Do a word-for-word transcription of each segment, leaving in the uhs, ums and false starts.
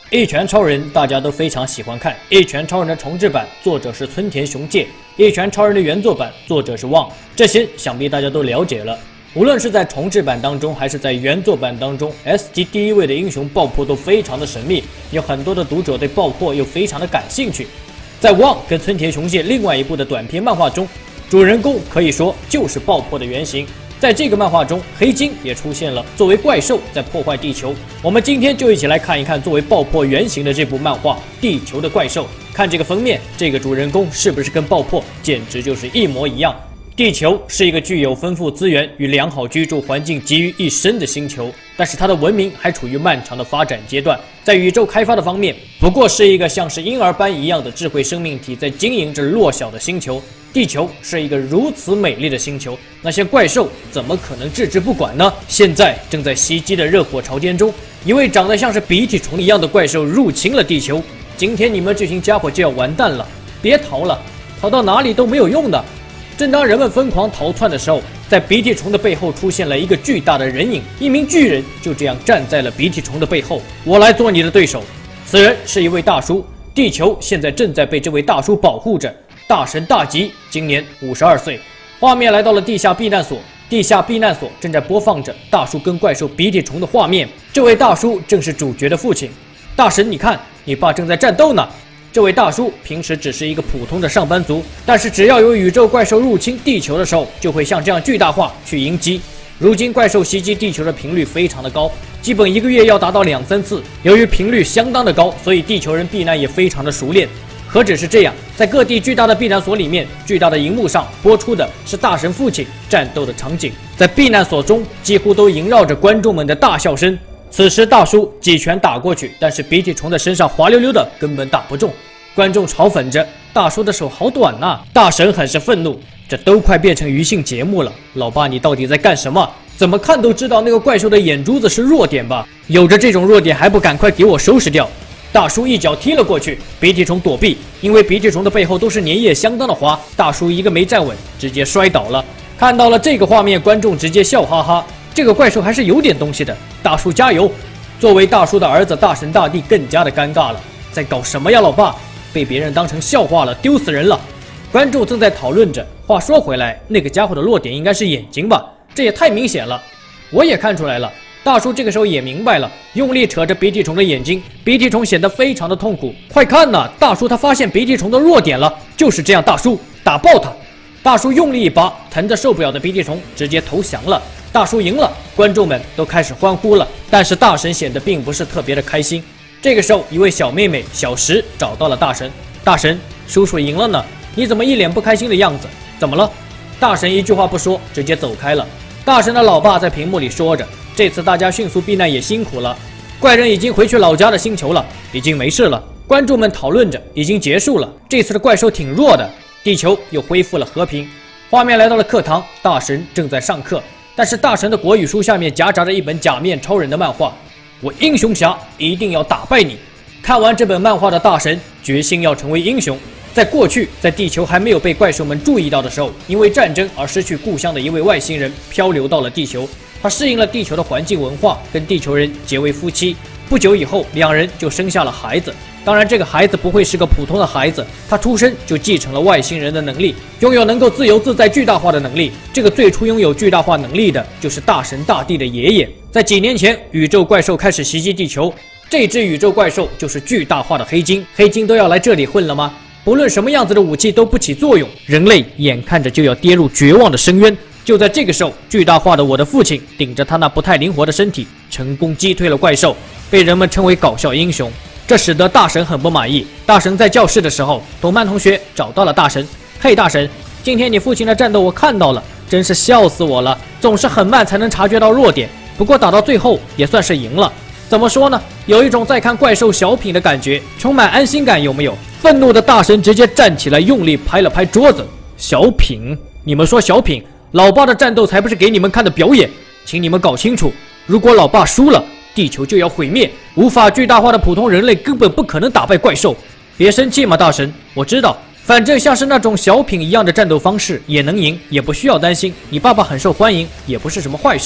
一拳超人大家都非常喜欢看，一拳超人的重制版作者是村田雄介，一拳超人的原作版作者是旺，这些想必大家都了解了。无论是在重制版当中，还是在原作版当中 ，S 级第一位的英雄爆破都非常的神秘，有很多的读者对爆破又非常的感兴趣。在旺跟村田雄介另外一部的短篇漫画中，主人公可以说就是爆破的原型。在这个漫画中，黑金也出现了，作为怪兽在破坏地球。我们今天就一起来看一看作为爆破原型的这部漫画《地球的怪兽》。看这个封面，这个主人公是不是跟爆破简直就是一模一样？地球是一个具有丰富资源与良好居住环境集于一身的星球，但是它的文明还处于漫长的发展阶段。在宇宙开发的方面，不过是一个像是婴儿般一样的智慧生命体在经营着弱小的星球。地球是一个如此美丽的星球，那些怪兽怎么可能置之不管呢？现在正在袭击的热火朝天中，一位长得像是鼻涕虫一样的怪兽入侵了地球。今天你们这群家伙就要完蛋了，别逃了，逃到哪里都没有用的。正当人们疯狂逃窜的时候，在鼻涕虫的背后出现了一个巨大的人影，一名巨人就这样站在了鼻涕虫的背后。我来做你的对手。此人是一位大叔，地球现在正在被这位大叔保护着。大神大吉今年五十二岁。画面来到了地下避难所，地下避难所正在播放着大叔跟怪兽鼻涕虫的画面。这位大叔正是主角的父亲。大神，你看，你爸正在战斗呢。这位大叔平时只是一个普通的上班族，但是只要有宇宙怪兽入侵地球的时候，就会像这样巨大化去迎击。如今怪兽袭击地球的频率非常的高，基本一个月要达到两三次。由于频率相当的高，所以地球人避难也非常的熟练。何止是这样，在各地巨大的避难所里面，巨大的荧幕上播出的是大神父亲战斗的场景，在避难所中几乎都萦绕着观众们的大笑声。此时大叔几拳打过去，但是鼻涕虫在身上滑溜溜的，根本打不中。观众嘲讽着大叔的手好短呐、啊！大神很是愤怒，这都快变成娱性节目了，老爸你到底在干什么？怎么看都知道那个怪兽的眼珠子是弱点吧？有着这种弱点还不赶快给我收拾掉！大叔一脚踢了过去，鼻涕虫躲避，因为鼻涕虫的背后都是粘液相当的滑，大叔一个没站稳，直接摔倒了。看到了这个画面，观众直接笑哈哈，这个怪兽还是有点东西的，大叔加油！作为大叔的儿子，大神大帝更加的尴尬了，在搞什么呀，老爸？被别人当成笑话了，丢死人了！观众正在讨论着。话说回来，那个家伙的弱点应该是眼睛吧？这也太明显了。我也看出来了。大叔这个时候也明白了，用力扯着鼻涕虫的眼睛，鼻涕虫显得非常的痛苦。快看呐，大叔他发现鼻涕虫的弱点了，就是这样，大叔打爆他！大叔用力一拔，疼得受不了的鼻涕虫直接投降了。大叔赢了，观众们都开始欢呼了。但是大神显得并不是特别的开心。这个时候，一位小妹妹小石找到了大神。大神，叔叔赢了呢，你怎么一脸不开心的样子？怎么了？大神一句话不说，直接走开了。大神的老爸在屏幕里说着。这次大家迅速避难也辛苦了，怪人已经回去老家的星球了，已经没事了。观众们讨论着，已经结束了。这次的怪兽挺弱的，地球又恢复了和平。画面来到了课堂，大神正在上课，但是大神的国语书下面夹杂着一本假面超人的漫画。我英雄侠一定要打败你！看完这本漫画的大神决心要成为英雄。在过去，在地球还没有被怪兽们注意到的时候，因为战争而失去故乡的一位外星人漂流到了地球。他适应了地球的环境文化，跟地球人结为夫妻。不久以后，两人就生下了孩子。当然，这个孩子不会是个普通的孩子，他出生就继承了外星人的能力，拥有能够自由自在巨大化的能力。这个最初拥有巨大化能力的就是大神大帝的爷爷。在几年前，宇宙怪兽开始袭击地球，这只宇宙怪兽就是巨大化的黑金。黑金都要来这里混了吗？不论什么样子的武器都不起作用，人类眼看着就要跌入绝望的深渊。就在这个时候，巨大化的我的父亲顶着他那不太灵活的身体，成功击退了怪兽，被人们称为搞笑英雄。这使得大神很不满意。大神在教室的时候，董曼同学找到了大神。嘿，大神，今天你父亲的战斗我看到了，真是笑死我了。总是很慢才能察觉到弱点，不过打到最后也算是赢了。怎么说呢？有一种在看怪兽小品的感觉，充满安心感，有没有？愤怒的大神直接站起来，用力拍了拍桌子。小品？你们说小品？老爸的战斗才不是给你们看的表演，请你们搞清楚，如果老爸输了，地球就要毁灭，无法巨大化的普通人类根本不可能打败怪兽。别生气嘛，大神，我知道，反正像是那种小品一样的战斗方式也能赢，也不需要担心。你爸爸很受欢迎，也不是什么坏事。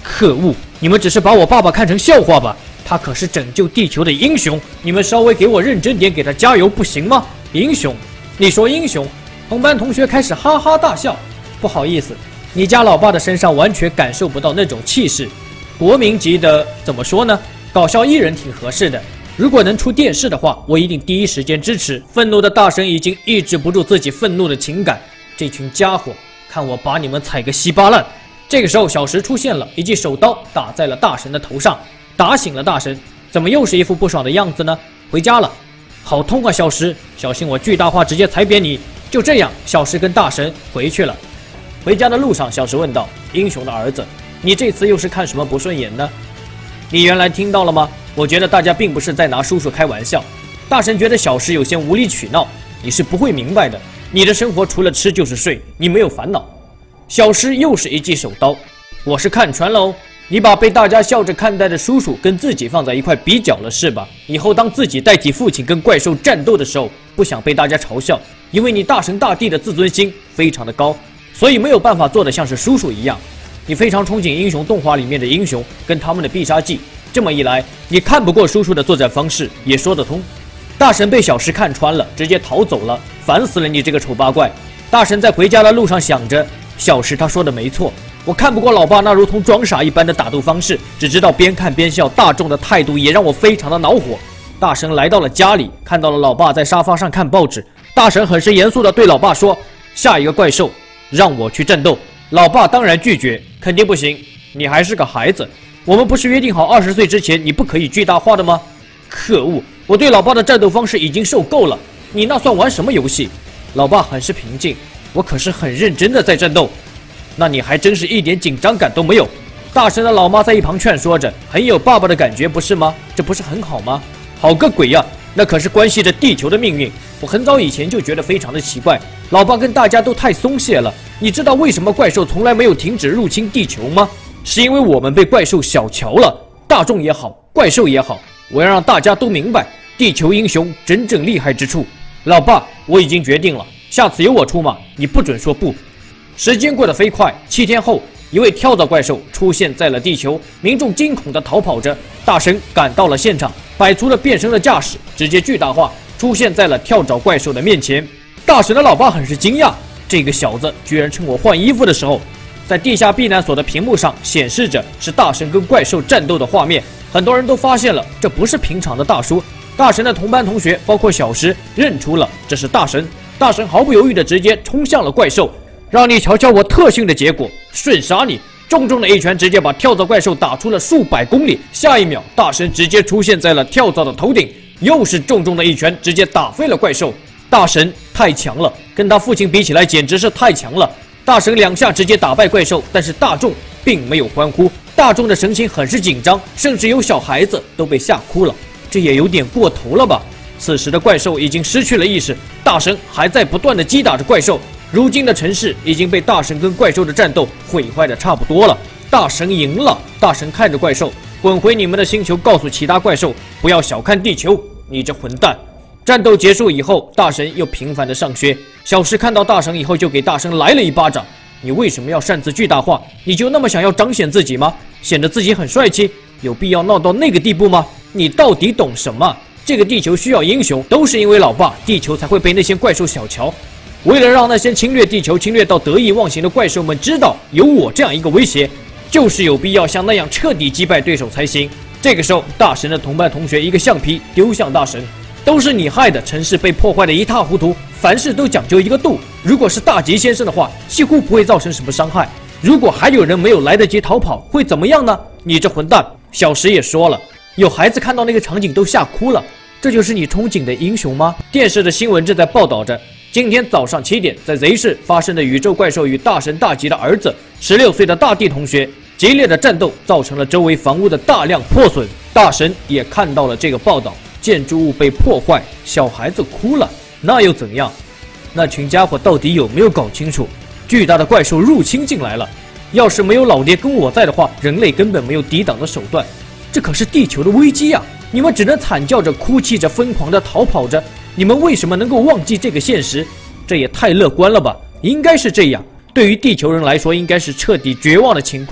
可恶！你们只是把我爸爸看成笑话吧？他可是拯救地球的英雄，你们稍微给我认真点，给他加油不行吗？英雄？你说英雄？同班同学开始哈哈大笑。不好意思，你家老爸的身上完全感受不到那种气势。国民级的怎么说呢？搞笑艺人挺合适的。如果能出电视的话，我一定第一时间支持。愤怒的大神已经抑制不住自己愤怒的情感，这群家伙，看我把你们踩个稀巴烂！这个时候，小石出现了，一记手刀打在了大神的头上，打醒了大神。怎么又是一副不爽的样子呢？回家了，好痛啊，小石，小心我巨大化直接踩扁你！就这样，小石跟大神回去了。回家的路上，小石问道：“英雄的儿子，你这次又是看什么不顺眼呢？”你原来听到了吗？我觉得大家并不是在拿叔叔开玩笑。大神觉得小石有些无理取闹，你是不会明白的。你的生活除了吃就是睡，你没有烦恼。小石又是一记手刀，我是看穿了哦。你把被大家笑着看待的叔叔跟自己放在一块比较了是吧？以后当自己代替父亲跟怪兽战斗的时候，不想被大家嘲笑，因为你大神大帝的自尊心非常的高，所以没有办法做得像是叔叔一样。你非常憧憬英雄动画里面的英雄跟他们的必杀技，这么一来，你看不过叔叔的作战方式，也说得通。大神被小石看穿了，直接逃走了，烦死了你这个丑八怪！大神在回家的路上想着，小石他说的没错，我看不过老爸那如同装傻一般的打斗方式，只知道边看边笑，大众的态度也让我非常的恼火。大神来到了家里，看到了老爸在沙发上看报纸，大神很是严肃地对老爸说：“下一个怪兽，让我去战斗。”老爸当然拒绝，肯定不行，你还是个孩子，我们不是约定好二十岁之前你不可以巨大化的吗？可恶，我对老爸的战斗方式已经受够了，你那算玩什么游戏？老爸很是平静，我可是很认真的在战斗。那你还真是一点紧张感都没有。大神的老妈在一旁劝说着，很有爸爸的感觉不是吗？这不是很好吗？好个鬼呀，那可是关系着地球的命运。我很早以前就觉得非常的奇怪，老爸跟大家都太松懈了。你知道为什么怪兽从来没有停止入侵地球吗？是因为我们被怪兽小瞧了，大众也好，怪兽也好，我要让大家都明白地球英雄真正厉害之处。老爸，我已经决定了，下次由我出马，你不准说不。时间过得飞快，七天后，一位跳蚤怪兽出现在了地球，民众惊恐地逃跑着。大神赶到了现场，摆出了变身的架势，直接巨大化，出现在了跳蚤怪兽的面前。大神的老爸很是惊讶，这个小子居然趁我换衣服的时候，在地下避难所的屏幕上显示着是大神跟怪兽战斗的画面。很多人都发现了，这不是平常的大叔。大神的同班同学，包括小石，认出了这是大神。大神毫不犹豫地直接冲向了怪兽，让你瞧瞧我特训的结果，瞬杀你！重重的一拳直接把跳蚤怪兽打出了数百公里。下一秒，大神直接出现在了跳蚤的头顶，又是重重的一拳，直接打飞了怪兽。大神太强了，跟他父亲比起来简直是太强了。大神两下直接打败怪兽，但是大众并没有欢呼，大众的神情很是紧张，甚至有小孩子都被吓哭了，这也有点过头了吧？此时的怪兽已经失去了意识，大神还在不断的击打着怪兽。如今的城市已经被大神跟怪兽的战斗毁坏的差不多了，大神赢了。大神看着怪兽，滚回你们的星球，告诉其他怪兽不要小看地球，你这混蛋！战斗结束以后，大神又频繁的上学。小石看到大神以后，就给大神来了一巴掌。你为什么要擅自巨大化？你就那么想要彰显自己吗？显得自己很帅气？有必要闹到那个地步吗？你到底懂什么？这个地球需要英雄，都是因为老爸，地球才会被那些怪兽小瞧。为了让那些侵略地球、侵略到得意忘形的怪兽们知道有我这样一个威胁，就是有必要像那样彻底击败对手才行。这个时候，大神的同班同学一个橡皮丢向大神，都是你害的，城市被破坏的一塌糊涂，凡事都讲究一个度。如果是大吉先生的话，几乎不会造成什么伤害。如果还有人没有来得及逃跑，会怎么样呢？你这混蛋！小石也说了，有孩子看到那个场景都吓哭了，这就是你憧憬的英雄吗？电视的新闻正在报道着。今天早上七点，在 Z 市发生的宇宙怪兽与大神大吉的儿子十六岁的大地同学激烈的战斗，造成了周围房屋的大量破损。大神也看到了这个报道，建筑物被破坏，小孩子哭了，那又怎样？那群家伙到底有没有搞清楚？巨大的怪兽入侵进来了，要是没有老爹跟我在的话，人类根本没有抵挡的手段。这可是地球的危机啊！你们只能惨叫着、哭泣着、疯狂地逃跑着。你们为什么能够忘记这个现实？这也太乐观了吧！应该是这样，对于地球人来说，应该是彻底绝望的情况。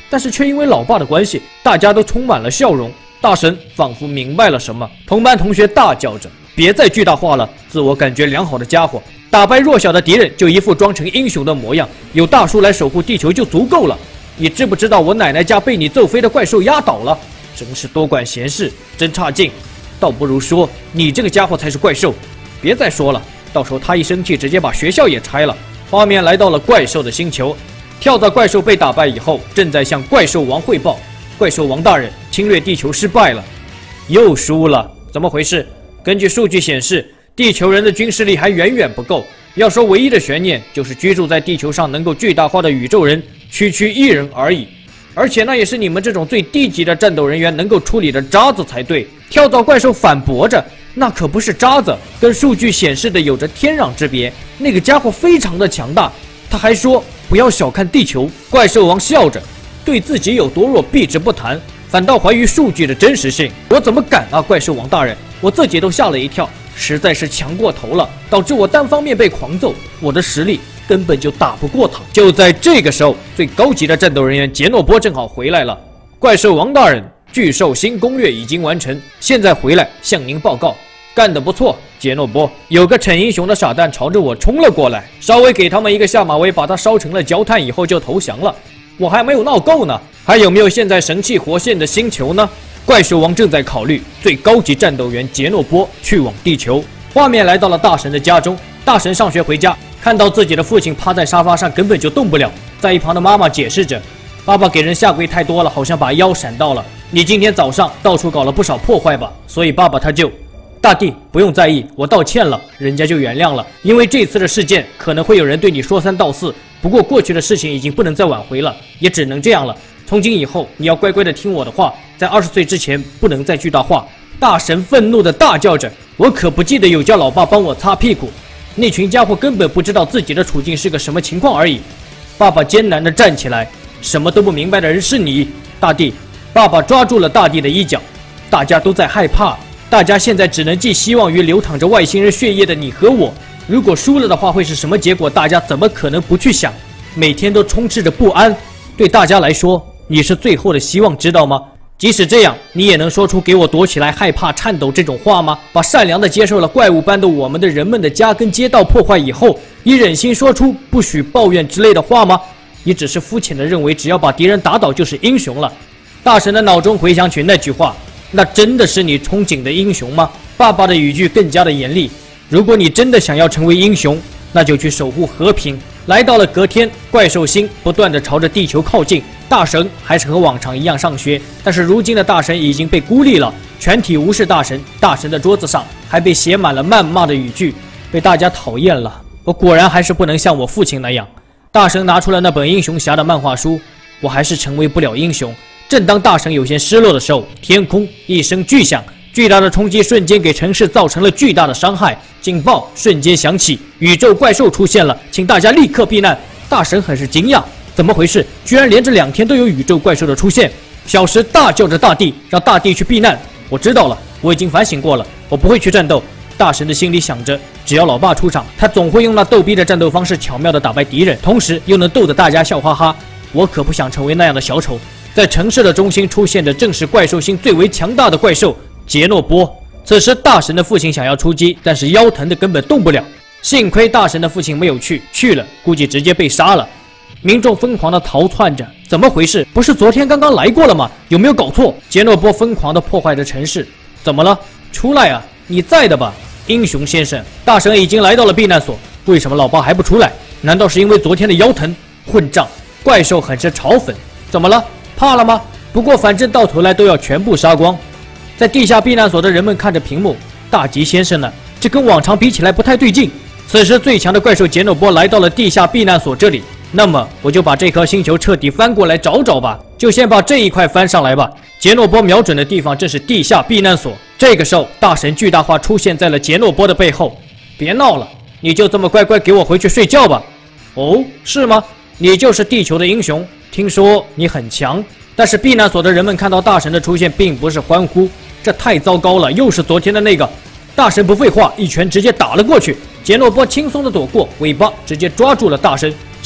但是却因为老爸的关系，大家都充满了笑容。大神仿佛明白了什么，同班同学大叫着：“别再巨大化了！自我感觉良好的家伙，打败弱小的敌人就一副装成英雄的模样，有大叔来守护地球就足够了。你知不知道我奶奶家被你揍飞的怪兽压倒了？真是多管闲事，真差劲！倒不如说你这个家伙才是怪兽。别再说了，到时候他一生气，直接把学校也拆了。”画面来到了怪兽的星球，跳蚤怪兽被打败以后，正在向怪兽王汇报。怪兽王大人，侵略地球失败了，又输了，怎么回事？根据数据显示，地球人的军事力还远远不够。要说唯一的悬念，就是居住在地球上能够巨大化的宇宙人，区区一人而已。而且那也是你们这种最低级的战斗人员能够处理的渣子才对。跳蚤怪兽反驳着，那可不是渣子，跟数据显示的有着天壤之别。那个家伙非常的强大。他还说不要小看地球。怪兽王笑着，对自己有多弱避之不谈，反倒怀疑数据的真实性。我怎么敢啊，怪兽王大人！我自己都吓了一跳，实在是强过头了，导致我单方面被狂揍，我的实力根本就打不过他。就在这个时候，最高级的战斗人员杰诺波正好回来了。怪兽王大人，巨兽星攻略已经完成，现在回来向您报告。干得不错，杰诺波。有个逞英雄的傻蛋朝着我冲了过来，稍微给他们一个下马威，把他烧成了焦炭以后就投降了。我还没有闹够呢，还有没有现在神气活现的星球呢？怪兽王正在考虑最高级战斗员杰诺波去往地球。画面来到了大神的家中，大神上学回家，看到自己的父亲趴在沙发上根本就动不了，在一旁的妈妈解释着：“爸爸给人下跪太多了，好像把腰闪到了。你今天早上到处搞了不少破坏吧，所以爸爸他就……大弟不用在意，我道歉了，人家就原谅了。因为这次的事件可能会有人对你说三道四，不过过去的事情已经不能再挽回了，也只能这样了。从今以后，你要乖乖的听我的话，在二十岁之前不能再巨大化。”大神愤怒的大叫着：“我可不记得有叫老爸帮我擦屁股，那群家伙根本不知道自己的处境是个什么情况而已。”爸爸艰难地站起来：“什么都不明白的人是你，大弟。”爸爸抓住了大弟的衣角，大家都在害怕，大家现在只能寄希望于流淌着外星人血液的你和我。如果输了的话会是什么结果？大家怎么可能不去想？每天都充斥着不安，对大家来说，你是最后的希望，知道吗？即使这样，你也能说出给我躲起来、害怕、颤抖这种话吗？把善良的接受了怪物般的我们的人们的家跟街道破坏以后，你忍心说出不许抱怨之类的话吗？你只是肤浅的认为只要把敌人打倒就是英雄了。大神的脑中回想起那句话，那真的是你憧憬的英雄吗？爸爸的语句更加的严厉。如果你真的想要成为英雄，那就去守护和平。来到了隔天，怪兽星不断地朝着地球靠近，大神还是和往常一样上学，但是如今的大神已经被孤立了，全体无视大神。大神的桌子上还被写满了谩骂的语句，被大家讨厌了。我果然还是不能像我父亲那样。大神拿出了那本英雄侠的漫画书，我还是成为不了英雄。正当大神有些失落的时候，天空一声巨响，巨大的冲击瞬间给城市造成了巨大的伤害，警报瞬间响起，宇宙怪兽出现了，请大家立刻避难。大神很是惊讶，怎么回事？居然连着两天都有宇宙怪兽的出现。小石大叫着大地，让大地去避难。我知道了，我已经反省过了，我不会去战斗。大神的心里想着，只要老爸出场，他总会用那逗逼的战斗方式巧妙地打败敌人，同时又能逗得大家笑哈哈。我可不想成为那样的小丑。在城市的中心出现的正是怪兽星最为强大的怪兽杰诺波。此时大神的父亲想要出击，但是腰疼的根本动不了。幸亏大神的父亲没有去，去了估计直接被杀了。民众疯狂地逃窜着，怎么回事？不是昨天刚刚来过了吗？有没有搞错？杰诺波疯狂地破坏着城市，怎么了？出来啊！你在的吧，英雄先生？大神已经来到了避难所，为什么老爸还不出来？难道是因为昨天的腰疼？混账！怪兽很是嘲讽。怎么了？怕了吗？不过反正到头来都要全部杀光。在地下避难所的人们看着屏幕，大吉先生呢？这跟往常比起来不太对劲。此时最强的怪兽杰诺波来到了地下避难所这里，那么我就把这颗星球彻底翻过来找找吧。就先把这一块翻上来吧。杰诺波瞄准的地方正是地下避难所。这个时候，大神巨大化出现在了杰诺波的背后。别闹了，你就这么乖乖给我回去睡觉吧。哦，是吗？你就是地球的英雄。听说你很强，但是避难所的人们看到大神的出现，并不是欢呼，这太糟糕了，又是昨天的那个。大神不废话，一拳直接打了过去。杰诺波轻松的躲过，尾巴直接抓住了大神。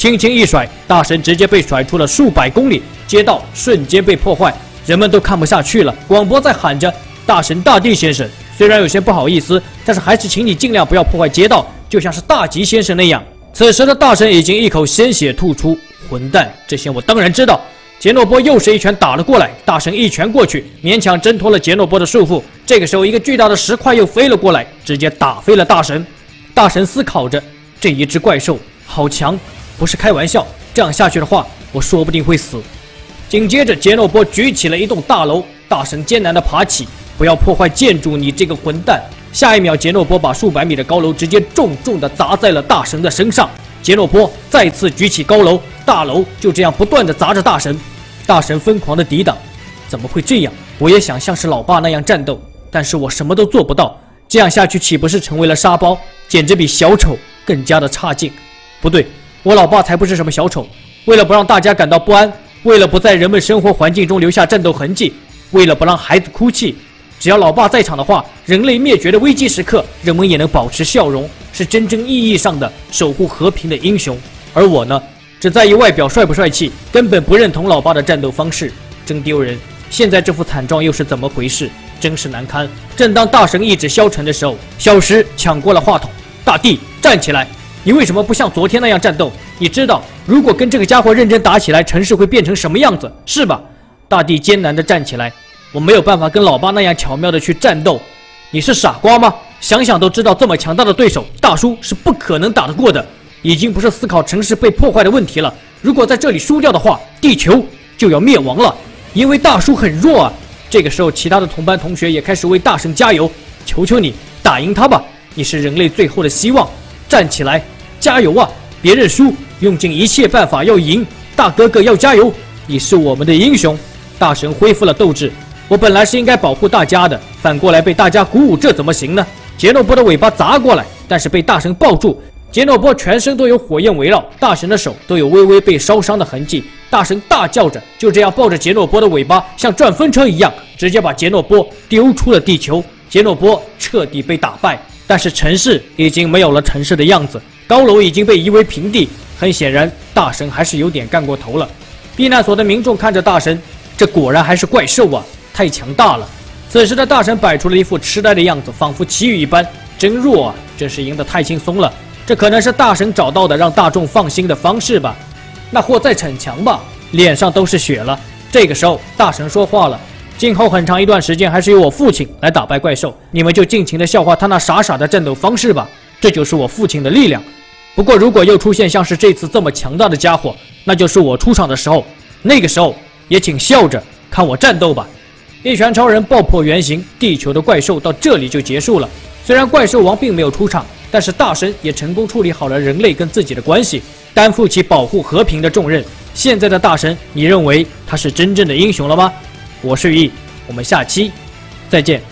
轻轻一甩，大神直接被甩出了数百公里，街道瞬间被破坏，人们都看不下去了。广播在喊着：“大神大帝先生，虽然有些不好意思，但是还是请你尽量不要破坏街道，就像是大吉先生那样。”此时的大神已经一口鲜血吐出，混蛋，这些我当然知道。杰诺波又是一拳打了过来，大神一拳过去，勉强挣脱了杰诺波的束缚。这个时候，一个巨大的石块又飞了过来，直接打飞了大神。大神思考着，这一只怪兽好强，不是开玩笑，这样下去的话，我说不定会死。紧接着，杰诺波举起了一栋大楼，大神艰难地爬起，不要破坏建筑，你这个混蛋！下一秒，杰诺波把数百米的高楼直接重重地砸在了大神的身上。杰诺波再次举起高楼，大楼就这样不断地砸着大神。大神疯狂地抵挡，怎么会这样？我也想像是老爸那样战斗，但是我什么都做不到。这样下去岂不是成为了沙包？简直比小丑更加的差劲。不对，我老爸才不是什么小丑。为了不让大家感到不安，为了不在人们生活环境中留下战斗痕迹，为了不让孩子哭泣，只要老爸在场的话，人类灭绝的危机时刻，人们也能保持笑容，是真正意义上的守护和平的英雄。而我呢，只在意外表帅不帅气，根本不认同老爸的战斗方式，真丢人。现在这副惨状又是怎么回事？真是难堪。正当大神意志消沉的时候，小石抢过了话筒：“大帝，站起来！你为什么不像昨天那样战斗？你知道，如果跟这个家伙认真打起来，城市会变成什么样子，是吧？”大帝艰难地站起来：“我没有办法跟老爸那样巧妙地去战斗。你是傻瓜吗？想想都知道，这么强大的对手，大叔是不可能打得过的。已经不是思考城市被破坏的问题了，如果在这里输掉的话，地球就要灭亡了，因为大叔很弱啊。”这个时候，其他的同班同学也开始为大神加油：“求求你，打赢他吧！你是人类最后的希望，站起来，加油啊！别认输，用尽一切办法要赢！大哥哥要加油，你是我们的英雄！”大神恢复了斗志：“我本来是应该保护大家的，反过来被大家鼓舞，这怎么行呢？”杰诺波的尾巴砸过来，但是被大神抱住。杰诺波全身都有火焰围绕，大神的手都有微微被烧伤的痕迹。大神大叫着，就这样抱着杰诺波的尾巴，像转风车一样，直接把杰诺波丢出了地球。杰诺波彻底被打败，但是城市已经没有了城市的样子，高楼已经被夷为平地。很显然，大神还是有点干过头了。避难所的民众看着大神，这果然还是怪兽啊，太强大了。此时的大神摆出了一副痴呆的样子，仿佛奇遇一般，真弱啊！真是赢得太轻松了。这可能是大神找到的让大众放心的方式吧。那货再逞强吧，脸上都是血了。这个时候，大神说话了：“今后很长一段时间还是由我父亲来打败怪兽，你们就尽情的笑话他那傻傻的战斗方式吧，这就是我父亲的力量。不过，如果又出现像是这次这么强大的家伙，那就是我出场的时候，那个时候也请笑着看我战斗吧。”一拳超人爆破原形，地球的怪兽到这里就结束了。虽然怪兽王并没有出场，但是大神也成功处理好了人类跟自己的关系，担负起保护和平的重任。现在的大神，你认为他是真正的英雄了吗？我是雨翼，我们下期再见。